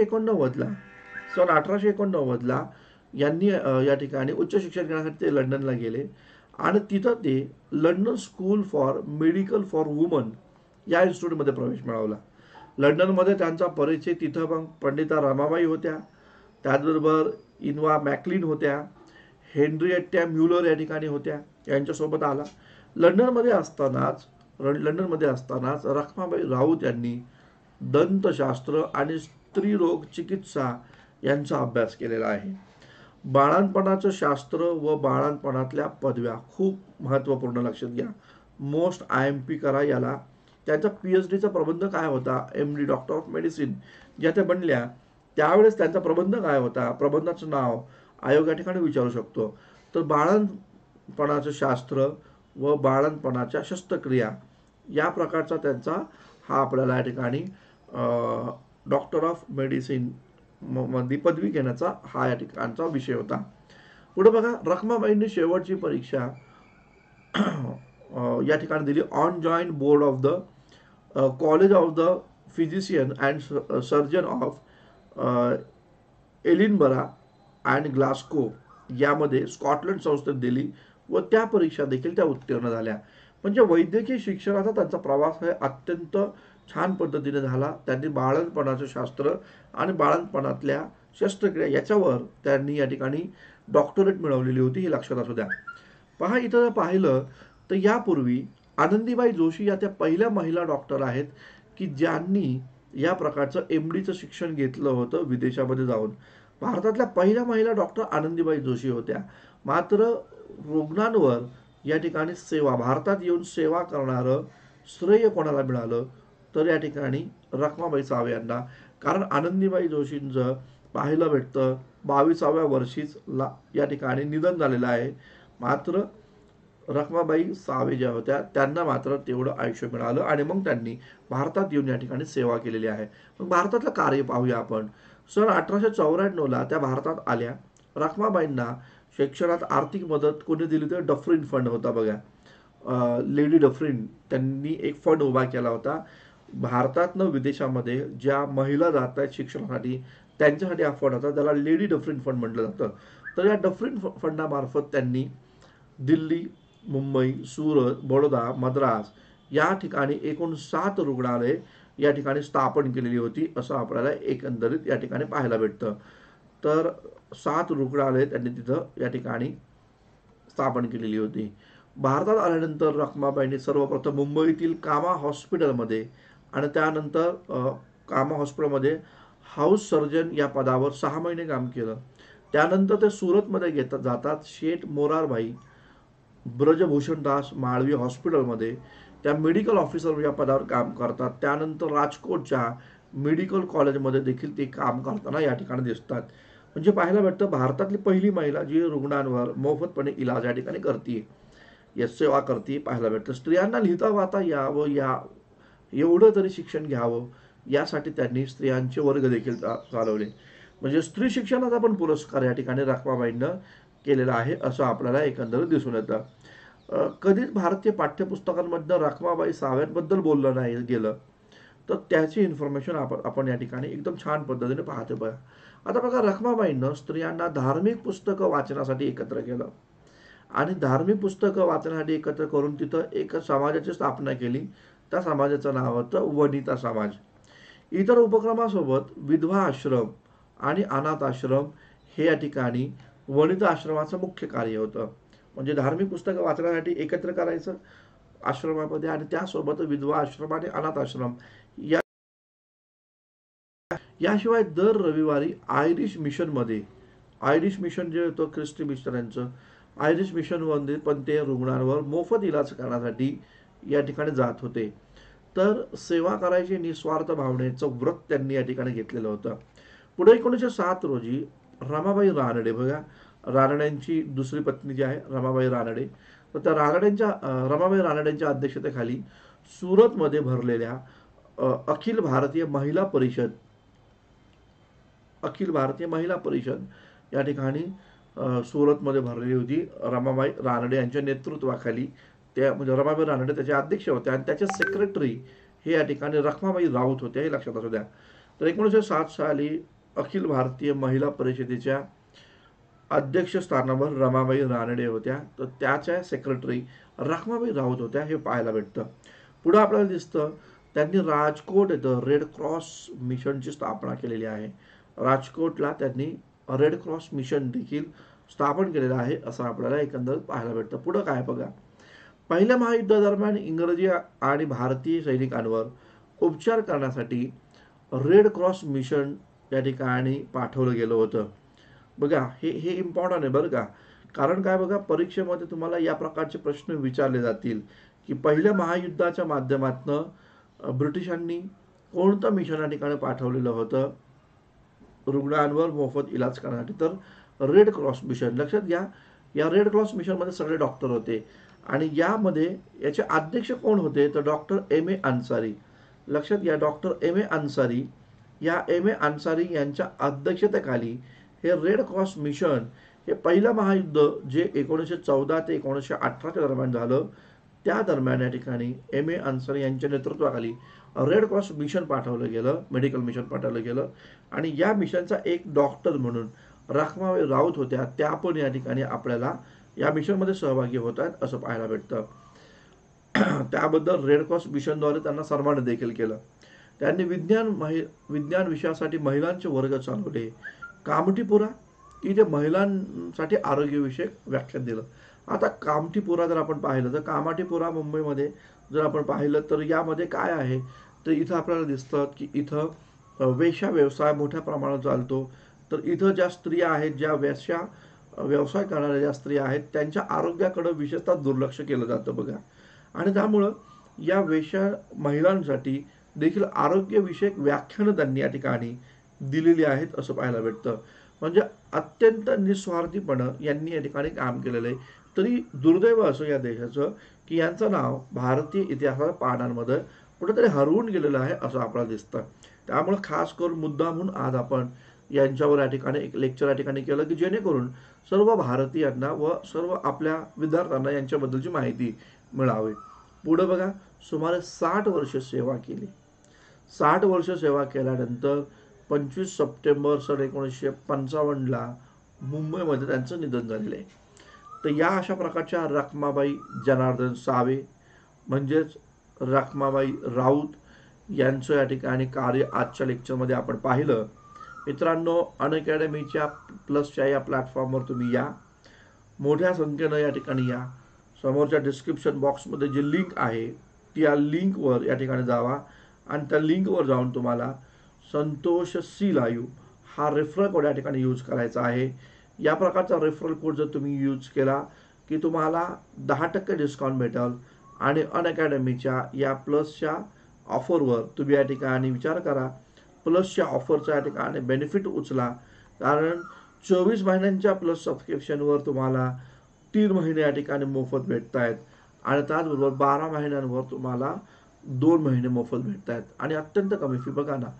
1889ला यांनी या ठिकाणी उच्च शिक्षण घेण्यासाठी ते लंडनला गेले. आणि तिथं ते London school for medical for woman या इन्स्टिट्यूटमध्ये प्रवेश मिळवला. लंडनमध्ये त्यांचा परिचय तिथं मग पंडिता रमाबाई होत्या, त्याचबरोबर इन्वा मॅकलिन होत्या, हेनरिएट्टा म्युलर या ठिकाणी होत्या, यांच्यासोबत आला. लंडनमध्ये असतानाच रखमाबाई राऊत यांनी दंतशास्त्र आणि स्त्रीरोग चिकित्सा यांचा अभ्यास केलेला आहे. बाळंतपणाचं शास्त्र व बाळंतपणातल्या पदव्या खूप महत्त्वपूर्ण, लक्षात घ्या. मोस्ट IMP करा याला. त्यांचा PhDचा प्रबंध काय होता, MD डॉक्टर ऑफ मेडिसिन ज्या त्या बनल्या त्यावेळेस त्यांचा प्रबंध काय होता, प्रबंधाचं नाव आयोग या ठिकाणी विचारू शकतो. तर बाळंतपणाचं शास्त्र व बाळंतपणाच्या शस्त्रक्रिया या प्रकारचा त्यांचा हा आपल्याला या ठिकाणी डॉक्टर ऑफ मेडिसिन मध्ये पदवी घेण्याचा हा या ठिकाणचा विषय होता. पुढे बघा, रखमाबाईंनी शेवटची परीक्षा या ठिकाणी दिली. On join board of the college of the physician and surgeon of Edinburgh and Glasgow यामध्ये स्कॉटलंड संस्थेत दिली व त्या परीक्षा देखील त्या उत्तीर्ण झाल्या. म्हणजे वैद्यकीय शिक्षणाचा त्यांचा प्रवास हे अत्यंत छान पद्धतीने झाला. त्यांनी बाळंतपणाचं शास्त्र आणि बाळंतपणातल्या शस्त्रक्रिया याच्यावर त्यांनी या ठिकाणी डॉक्टरेट मिळवलेली होती, हे लक्षात असू द्या. पहा, इथं पाहिलं तर यापूर्वी आनंदीबाई जोशी या त्या पहिल्या महिला डॉक्टर आहेत की ज्यांनी या प्रकारचं MDचं शिक्षण घेतलं होतं विदेशामध्ये जाऊन. भारतातल्या पहिल्या महिला डॉक्टर आनंदीबाई जोशी होत्या. मात्र रुग्णांवर या ठिकाणी सेवा, भारतात येऊन सेवा करणारं श्रेय कोणाला मिळालं तर या ठिकाणी रखमाबाई सावे यांना. कारण आनंदीबाई जोशींचं पाहायला भेटतं 22व्या वर्षीच या ठिकाणी निधन झालेलं आहे. मात्र रखमाबाई सावे ज्या होत्या त्यांना मात्र तेवढं आयुष्य मिळालं आणि मग त्यांनी भारतात येऊन या ठिकाणी सेवा केलेली आहे. मग भारतातलं कार्य पाहूया आपण. सन 1894ला त्या भारतात आल्या. रखमाबाईंना शिक्षणात आर्थिक मदत कोणी दिली तर डफरीन फंड होता बघा, लेडी डफरीन, त्यांनी एक फंड उभा केला होता. भारतातनं विदेशामध्ये ज्या महिला जात आहेत शिक्षणासाठी त्यांच्यासाठी हा फंड होता, त्याला लेडी डफरीन फंड म्हटलं जातं. तर या डफरीन फंडामार्फत त्यांनी दिल्ली, मुंबई, सुरत, बडोदा, मद्रास या ठिकाणी एकूण 7 रुग्णालये या ठिकाणी स्थापन केलेली होती, असं आपल्याला एकंदरीत या ठिकाणी पाहायला भेटतं. तर 7 रुग्णालये त्यांनी तिथं या ठिकाणी स्थापन केलेली होती. भारतात आल्यानंतर रखमाबाईंनी सर्वप्रथम मुंबईतील कामा हॉस्पिटलमध्ये आणि त्यानंतर कामा हॉस्पिटलमध्ये हाऊस सर्जन या पदावर 6 महिने काम केलं. त्यानंतर ते सुरतमध्ये जातात. शेठ मोरारभाई ब्रजभूषणदास माळवी हॉस्पिटलमध्ये त्या मेडिकल ऑफिसर या पदावर काम करतात. त्यानंतर राजकोटच्या मेडिकल कॉलेजमध्ये देखील ते काम करताना या ठिकाणी दिसतात. म्हणजे पाहायला भेटतं भारतातली पहिली महिला जी रुग्णांवर मोफतपणे इलाज या ठिकाणी करते, या सेवा करते, पाहायला भेटतं. स्त्रियांना लिहिता वाचता यावं, या एवढं तरी शिक्षण घ्यावं यासाठी त्यांनी स्त्रियांचे वर्ग देखील चालवले. म्हणजे स्त्री शिक्षणाचा पण पुरस्कार या ठिकाणी रखमाबाईंनं केलेला आहे असं आपल्याला एकंदरीत दिसून येतं. कधीच भारतीय पाठ्यपुस्तकांमधनं रखमाबाई साव्यांबद्दल बोललं नाही गेलं तर त्याची इन्फॉर्मेशन आपण या ठिकाणी एकदम छान पद्धतीने पाहतो बघा. आता बघा, रखमाबाईंनं स्त्रियांना धार्मिक पुस्तकं वाचण्यासाठी एकत्र केलं आणि धार्मिक पुस्तकं वाचण्यासाठी एकत्र करून तिथं एक समाजाची स्थापना केली. त्या समाजाचं नाव होतं वनिता समाज. इतर उपक्रमासोबत विधवा आश्रम आणि अनाथ आश्रम हे या ठिकाणी वनिता आश्रमाचं मुख्य कार्य होतं. म्हणजे धार्मिक पुस्तकं वाचण्यासाठी एकत्र करायचं आश्रमामध्ये आणि त्यासोबत विधवा आश्रम आणि अनाथ आश्रम याशिवाय दर रविवारी आयरिश मिशन जे होतं ख्रिस्ती मिशनऱ्यांचं, आयरिश मिशनमध्ये पण ते रुग्णांवर मोफत इलाज करण्यासाठी या ठिकाणी जात होते. तर सेवा करायची निस्वार्थ भावनेचं व्रत त्यांनी या ठिकाणी घेतलेलं होतं. पुढे 1907 रोजी रमाबाई रानडे, बघा रानड्यांची दुसरी पत्नी जी आहे रमाबाई रानडे, तर त्या रमाबाई रानड्यांच्या अध्यक्षतेखाली सुरतमध्ये भरलेल्या अखिल भारतीय महिला परिषद या ठिकाणी सुरतमध्ये भरलेली होती. रमाबाई रानडे यांच्या नेतृत्वाखाली त्या, म्हणजे रमाबाई रानडे त्याचे अध्यक्ष होते आणि त्याचे सेक्रेटरी हे या ठिकाणी रखमाबाई राऊत होते, हे लक्षात असू द्या. तर 1907 साली अखिल भारतीय महिला परिषदेच्या अध्यक्षस्थानावर रमाबाई रानडे होत्या, तर त्याच्या सेक्रेटरी रखमाबाई राऊत होत्या, हे पाहायला भेटतं. पुढे आपल्याला दिसतं त्यांनी राजकोट येथे रेड क्रॉस मिशनची स्थापना केलेली आहे. राजकोटला त्यांनी रेड क्रॉस मिशन देखील स्थापन केलेलं आहे असं आपल्याला एकंदरीत पाहायला भेटतं. पुढं काय बघा, पहिल्या महायुद्धादरम्यान इंग्रजी आणि भारतीय सैनिकांवर उपचार करण्यासाठी रेड क्रॉस मिशन या ठिकाणी पाठवलं गेलं होतं. बघा हे हे इम्पॉर्टंट आहे बरं का. कारण काय बघा, परीक्षेमध्ये तुम्हाला या प्रकारचे प्रश्न विचारले जातील की पहिल्या महायुद्धाच्या माध्यमातनं ब्रिटिशांनी कोणतं मिशन या ठिकाणी पाठवलेलं होतं रुग्णांवर मोफत इलाज करण्यासाठी. तर रेड क्रॉस मिशन. लक्षात घ्या, या रेड क्रॉस मिशनमध्ये सगळे डॉक्टर होते आणि यामध्ये याचे अध्यक्ष कोण होते तर डॉक्टर एम ए अन्सारी. लक्षात घ्या, डॉक्टर एम ए अन्सारी. या एम ए अन्सारी यांच्या अध्यक्षतेखाली हे रेड क्रॉस मिशन, हे पहिलं महायुद्ध जे 1914 ते 1918 दरम्यान झालं, त्या दरम्यान या ठिकाणी एम ए अन्सारी यांच्या नेतृत्वाखाली रेड क्रॉस मिशन पाठवलं गेलं, मेडिकल मिशन पाठवलं गेलं. आणि या मिशनचा एक डॉक्टर म्हणून रखमाबाई राऊत होत्या, त्या पण या ठिकाणी आपल्याला या मिशनमध्ये सहभागी होत आहेत असं पाहायला भेटतं. त्याबद्दल रेड क्रॉस मिशनद्वारे त्यांना सन्मान देखील केलं. त्यांनी विज्ञान विषयासाठी महिलांचे वर्ग चालवले. कामठीपुरा इथे महिलांसाठी आरोग्यविषयक व्याख्यान दिलं. आता कामठीपुरा जर आपण पाहिलं तर कामाठीपुरा मुंबईमध्ये जर आपण पाहिलं तर यामध्ये काय आहे तर इथं आपल्याला दिसतं की इथं वेश्या व्यवसाय मोठ्या प्रमाणात चालतो. तर इथं ज्या स्त्रिया आहेत, ज्या वेश्या व्यवसाय करणाऱ्या ज्या स्त्रिया आहेत, त्यांच्या आरोग्याकडे विशेषतः दुर्लक्ष केलं जातं बघा. आणि त्यामुळं या वेश्या महिलांसाठी देखील आरोग्यविषयक व्याख्यानं त्यांनी या ठिकाणी दिलेली आहेत असं पाहायला भेटतं. म्हणजे अत्यंत निस्वार्थीपणं यांनी या ठिकाणी काम केलेलं आहे. तरी दुर्दैव असं या देशाचं की यांचं नाव भारतीय इतिहासाच्या पानांमध्ये कुठेतरी हरवून गेलेलं आहे असं आपल्याला दिसतं. त्यामुळे खास करून मुद्दा म्हणून आज आपण यांच्यावर या ठिकाणी एक लेक्चर या ठिकाणी केलं की जेणेकरून सर्व भारतीयांना व सर्व आपल्या विद्यार्थ्यांना यांच्याबद्दलची माहिती मिळावी. पुढे बघा, सुमारे 60 वर्ष सेवा केली. 60 वर्ष सेवा केल्यानंतर 25 सप्टेंबर सन 1955ला मुंबईमध्ये त्यांचं निधन झालेलं आहे. तर या अशा प्रकारच्या रखमाबाई जनार्दन सावे म्हणजेच रखमाबाई राऊत यांचं या ठिकाणी कार्य आजच्या लेक्चरमध्ये आपण पाहिलं. मित्रांनो, अनअकॅडमीच्या प्लसच्या या प्लॅटफॉर्मवर तुम्ही या, मोठ्या संख्येनं या ठिकाणी या. समोरच्या डिस्क्रिप्शन बॉक्समध्ये जी लिंक आहे त्या लिंकवर या ठिकाणी जावा आणि त्या लिंकवर जाऊन तुम्हाला संतोष सी लाईव्ह हा रेफरल कोड या ठिकाणी यूज करायचा आहे. या प्रकारचा रेफरल कोड जर तुम्ही यूज केला की तुम्हाला 10% डिस्काउंट भेटेल आणि अनअकॅडमीच्या या प्लसच्या ऑफरवर तुम्ही या ठिकाणी विचार करा. प्लसच्या ऑफरचा या ठिकाणी बेनिफिट उचला. कारण 24 महिन्यांच्या प्लस सबस्क्रिप्शनवर तुम्हाला 3 महिने या ठिकाणी मोफत भेटत आहेत आणि त्याचबरोबर 12 महिन्यांवर तुम्हाला 2 महिने मोफत भेटत आहेत आणि अत्यंत कमी फी. बघा ना,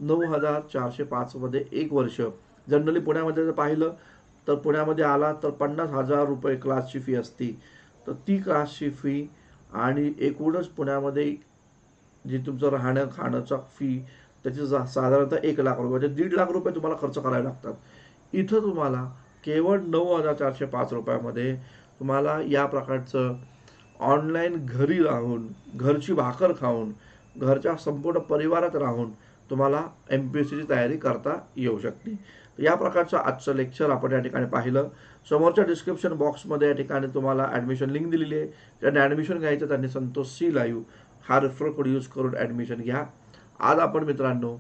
9,405 मध्ये 1 वर्ष. जनरली पुण्यामध्ये जर पाहिलं तर पुण्यामध्ये आला तर 50,000 रुपये क्लासची फी असती. तर ती क्लासची फी आणि एकूणच पुण्यामध्ये जी तुमचं राहणं खाण्याचा फी त्याची साधारणतः 1 लाख रुपये म्हणजे 1.5 लाख रुपये तुम्हाला खर्च करावे लागतात. इथं तुम्हाला केवळ 9,405 रुपयामध्ये तुम्हाला या प्रकारचं ऑनलाईन घरी राहून, घरची भाकर खाऊन, घरच्या संपूर्ण परिवारात राहून तुम्हाला MPSCची तयारी करता येऊ शकते. या प्रकारचं आजचं लेक्चर आपण या ठिकाणी पाहिलं. समोरच्या डिस्क्रिप्शन बॉक्समध्ये या ठिकाणी तुम्हाला ॲडमिशन लिंक दिलेली आहे. ज्यांनी ॲडमिशन घ्यायचं त्यांनी संतोष सी लाईव्ह हा रेफरल कोड यूज करून ॲडमिशन घ्या. आज आपण मित्रांनो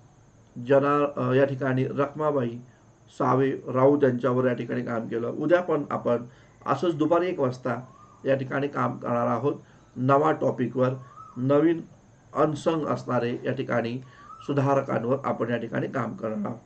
या ठिकाणी रखमाबाई सावे राऊत यांच्यावर या ठिकाणी काम केलं. उद्या पण आपण असंच दुपारी 1 वाजता या ठिकाणी काम करणार आहोत. नवा टॉपिकवर, नवीन अनसंग असणारे या ठिकाणी सुधारकांवर आपण या ठिकाणी काम करणार आहोत.